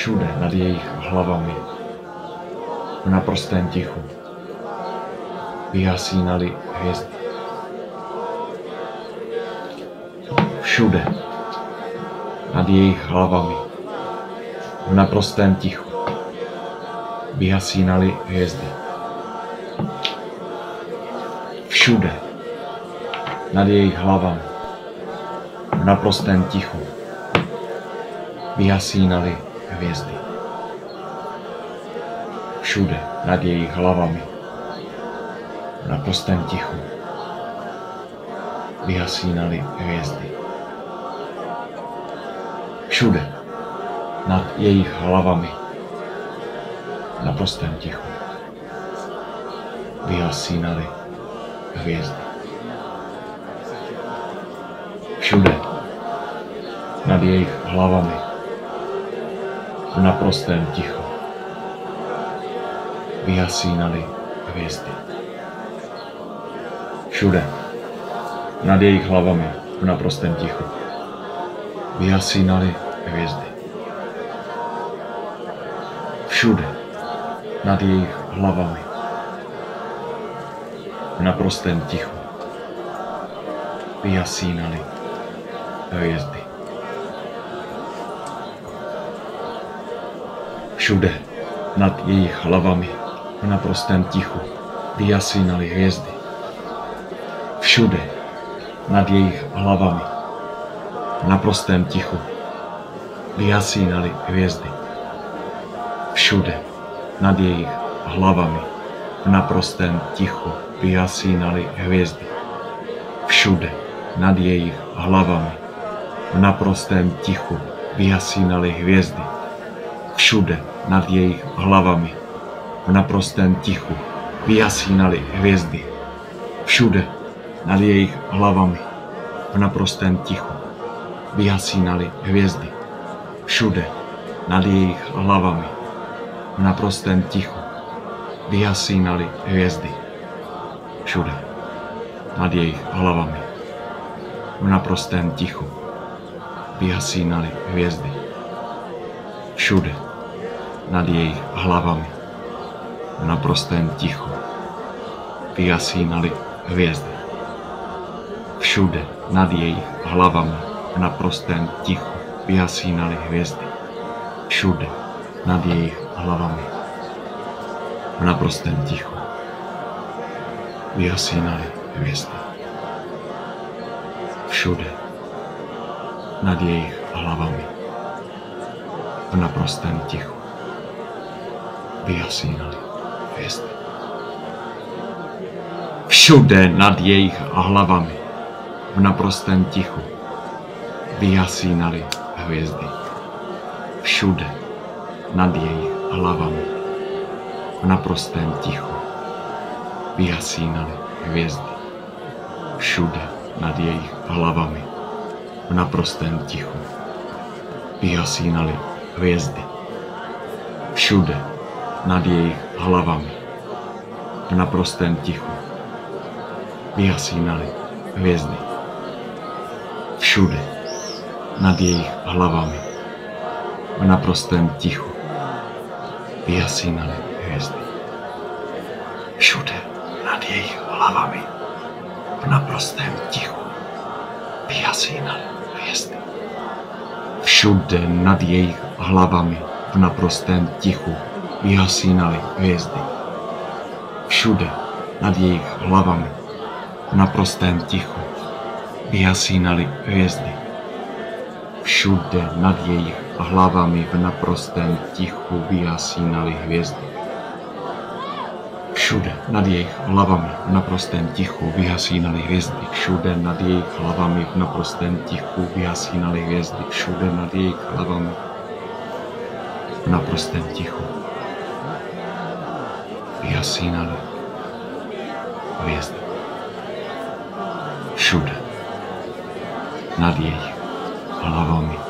Všude nad jejich hlavami, v naprostém tichu, vyhasínaly hvězdy. Všude nad jejich hlavami, v naprostém tichu, vyhasínaly hvězdy. Všude nad jejich hlavami, v naprostém tichu, vyhasínaly hvězdy. Všude nad jejich hlavami, v naprostém tichu, vyhasínaly hvězdy. Všude nad jejich hlavami, v naprostém tichu, vyhasínaly hvězdy. Všude nad jejich hlavami, v naprostém tichu, vyhasínaly hvězdy. Všude nad jejich hlavami, v naprostém tichu, vyhasínaly hvězdy. Všude nad jejich hlavami, v naprostém tichu, vyhasínaly hvězdy. Všude nad jejich hlavami, v naprostém tichu, vyhasínaly hvězdy. Všude nad jejich hlavami, v naprostém tichu, vyhasínaly hvězdy. Všude nad jejich hlavami, v naprostém tichu, vyhasínaly hvězdy. Všude nad jejich hlavami, v naprostém tichu, vyhasínaly hvězdy. Všude nad jejich hlavami, v naprostém tichu, vyhasínaly hvězdy. Všude nad jejich hlavami, v naprostém tichu, vyhasínaly hvězdy. Všude nad jejich hlavami, v naprostém tichu, vyhasínaly hvězdy. Všude nad jejich hlavami, v naprostém tichu, vyhasínaly hvězdy. Všude nad jejich hlavami, v naprostém tichu, vyhasínaly hvězdy. Všude nad jejich hlavami, v naprostém tichu, vyhasínaly hvězdy. Všude nad jejich hlavami, v naprostém tichu, vyhasínaly hvězdy. Všude nad jejich hlavami, v naprostém tichu, vyhasínaly hvězdy. Všude nad jejich hlavami, v naprostém tichu, vyhasínaly hvězdy. Všude nad jejich hlavami, v naprostém tichu, vyhasínaly hvězdy. Všude nad jejich hlavami, v naprostém tichu, vyhasínaly hvězdy. Všude nad jejich hlavami, v naprostém tichu, vyhasínaly hvězdy. Všude nad jejich hlavami, v naprostém tichu, vyhasínaly hvězdy. Všude nad jejich hlavami, v naprostém tichu, vyhasínaly hvězdy. Všude nad jejich hlavami, v naprostém tichu, vyhasínaly hvězdy. Všude nad jejich hlavami, v naprostém tichu, vyhasínaly hvězdy. Všude nad jejich hlavami, v naprostém tichu, vyhasínaly hvězdy. Všude nad jejich hlavami, v naprostém tichu, vyhasínaly hvězdy. Všude nad jejich hlavami, v naprostém tichu, vyhasínaly hvězdy. Všude nad jejich hlavami, v naprostém tichu, vyhasínaly hvězdy. Všude nad jejich hlavami,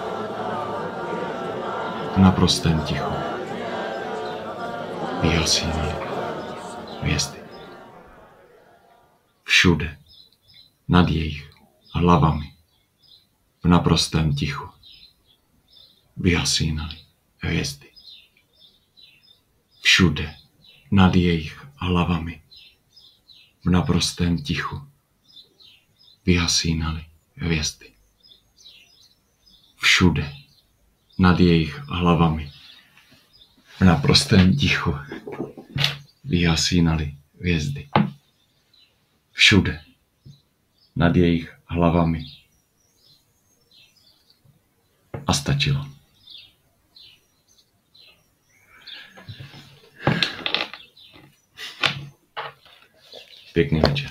v naprostém tichu, vyhasínaly hvězdy. Všude nad jejich hlavami, v naprostém tichu, vyhasínaly hvězdy. Všude nad jejich hlavami v naprostém tichu vyhasínaly hvězdy. Všude nad jejich hlavami v naprostém tichu vyhasínaly hvězdy. Všude nad jejich hlavami. A stačilo. Pěkný večer.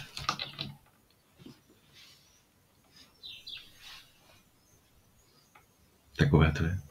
Takové to je.